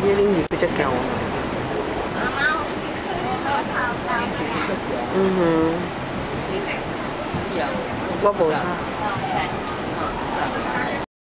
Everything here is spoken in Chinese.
你恁是比较高啊？嗯哼，我无差。